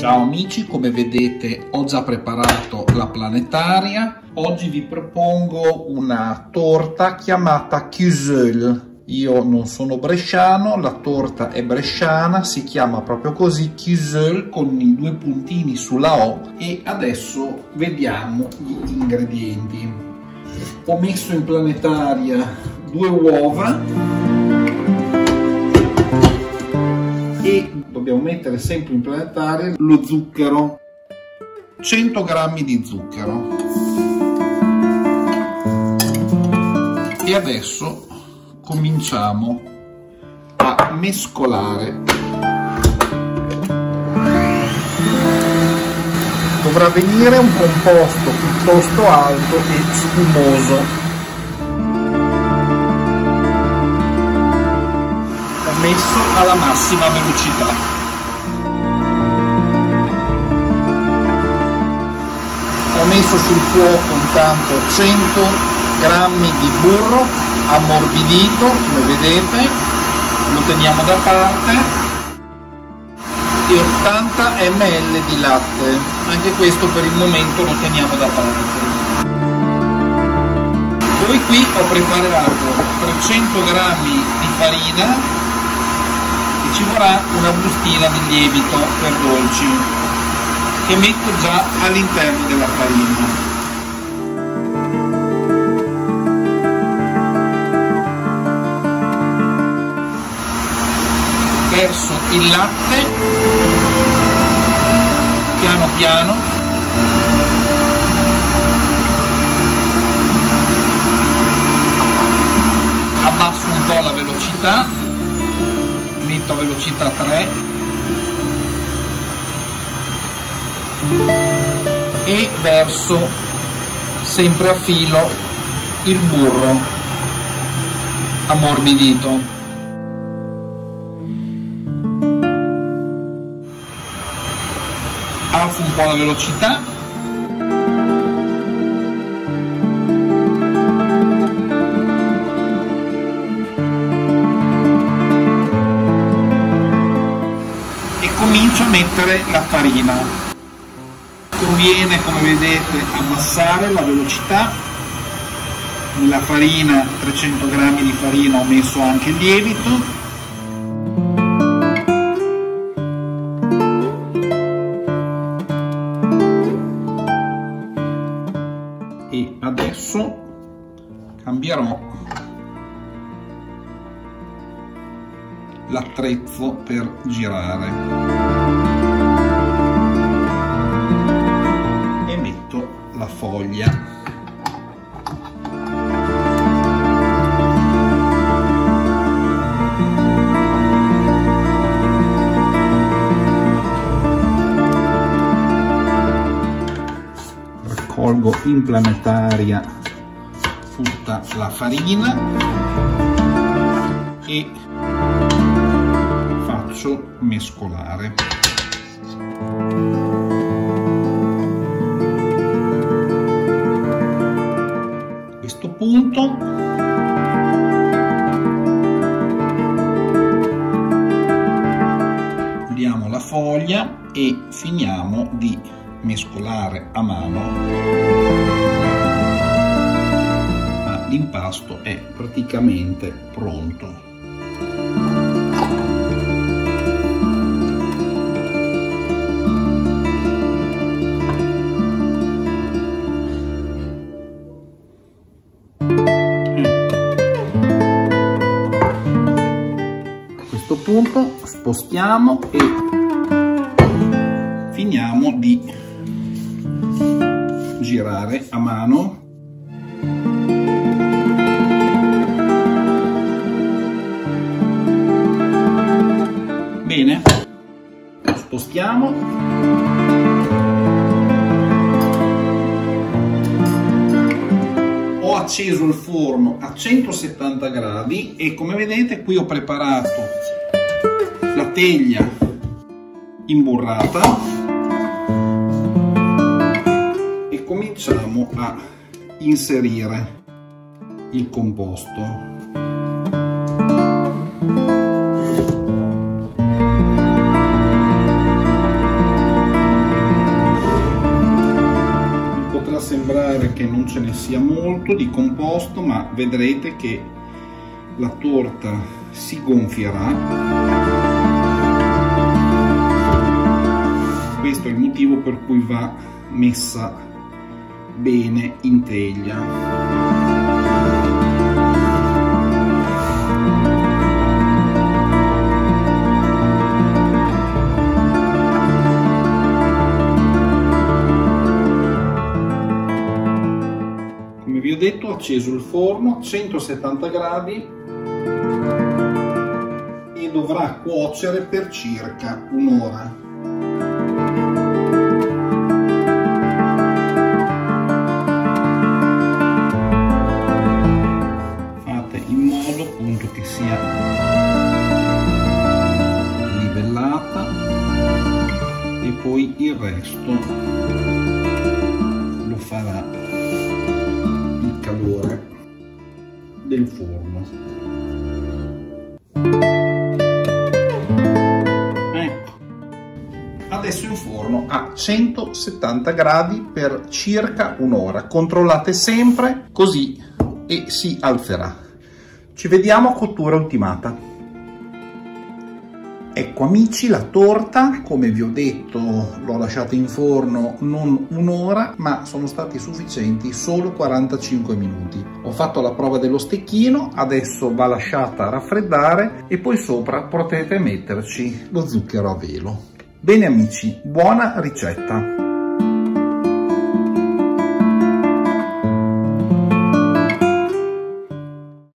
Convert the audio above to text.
Ciao amici, come vedete ho già preparato la planetaria. Oggi vi propongo una torta chiamata Kuzöl. Io non sono bresciano, la torta è bresciana, si chiama proprio così, Kuzöl, con i due puntini sulla O. E adesso vediamo gli ingredienti. Ho messo in planetaria 2 uova e dobbiamo mettere sempre in planetaria lo zucchero, 100 g di zucchero. E adesso cominciamo a mescolare. Dovrà venire un composto piuttosto alto e spumoso. Ho messo alla massima velocità. Ho messo sul fuoco intanto 100 g di burro ammorbidito, come vedete, lo teniamo da parte, e 80 ml di latte, anche questo per il momento lo teniamo da parte. Poi qui ho preparato 300 g di farina e ci vorrà una bustina di lievito per dolci che metto già all'interno della farina. Verso il latte piano piano, abbasso un po' la velocità, metto a velocità 3 e verso sempre a filo il burro ammorbidito. Alzo un po' la velocità e comincio a mettere la farina. Conviene, come vedete, abbassare la velocità. Nella farina, 300 g di farina, ho messo anche il lievito. E adesso cambierò l'attrezzo per girare e metto la foglia. Raccolgo in planetaria tutta la farina e faccio mescolare. A questo punto togliamo la foglia e finiamo di mescolare a mano. L'impasto è praticamente pronto. A questo punto spostiamo e finiamo di girare a mano. Bene, lo spostiamo. Ho acceso il forno a 170 gradi e, come vedete, qui ho preparato la teglia imburrata. Cominciamo a inserire il composto. non ce ne sia molto di composto, ma vedrete che la torta si gonfierà. Questo è il motivo per cui va messa bene in teglia. Come vi ho detto, ho acceso il forno a 170 gradi e dovrà cuocere per circa un'ora. Fate in modo appunto che sia livellata e poi il resto lo farà il calore del forno. Ecco, adesso in forno a 170 gradi per circa un'ora. Controllate sempre, così e si alzerà. Ci vediamo a cottura ultimata. Ecco amici, la torta, come vi ho detto, l'ho lasciata in forno non un'ora, ma sono stati sufficienti solo 45 minuti. Ho fatto la prova dello stecchino, adesso va lasciata raffreddare e poi sopra potete metterci lo zucchero a velo. Bene amici, buona ricetta!